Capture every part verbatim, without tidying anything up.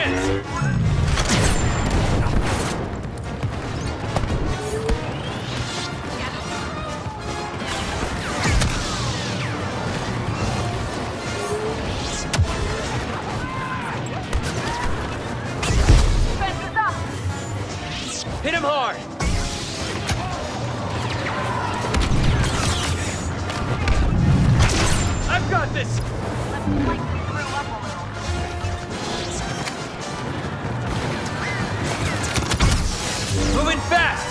chance! Hit him hard! I've got this! Looks like we grew up a little. Moving fast!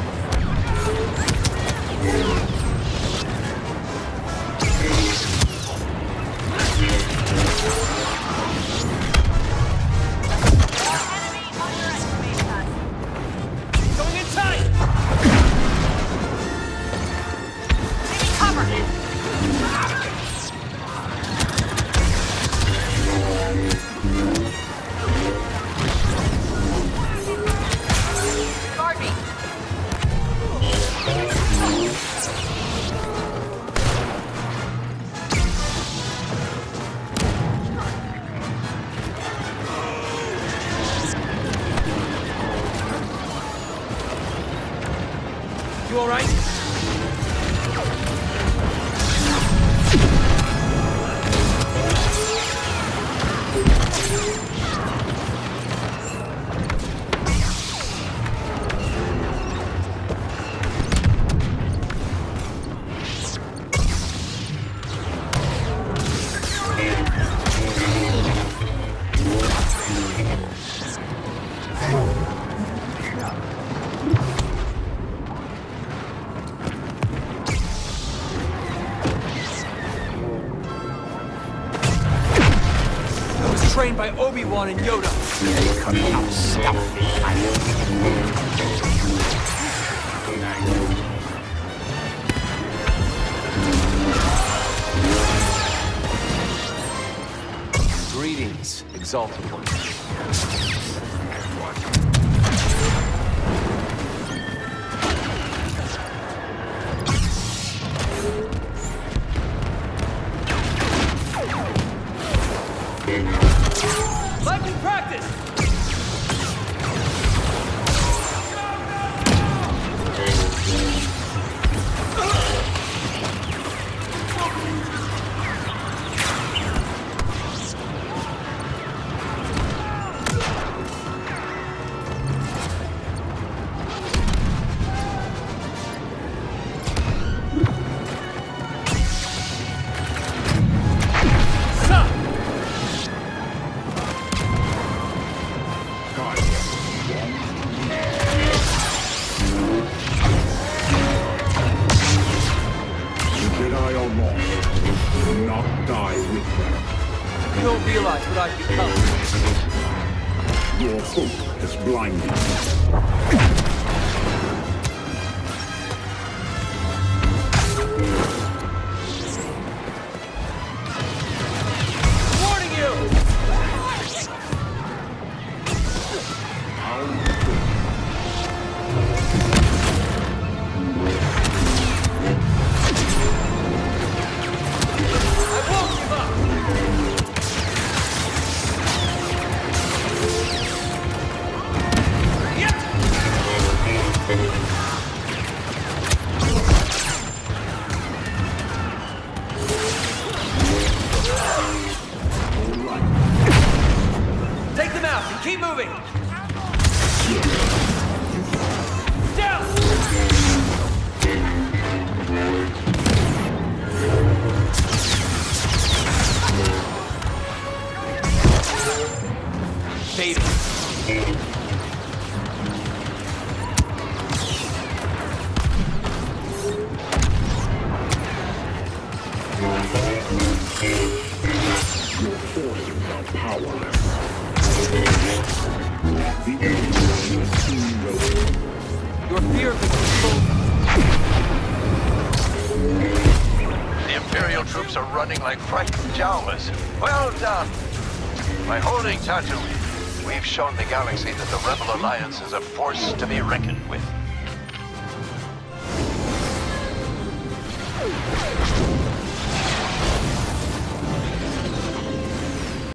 You all right? Trained by Obi-Wan and Yoda. Greetings, Exalted One. Like in practice! Not die with them. You don't realize what I've become. Your hope has blinded Warning you! Take them out and keep moving! Down! Baby. your forces are powerless. The enemy will soon know. Your fear of the control. The Imperial troops are running like frightened Jawas. Well done. By holding Tatooine, we've shown the galaxy that the Rebel Alliance is a force to be reckoned with.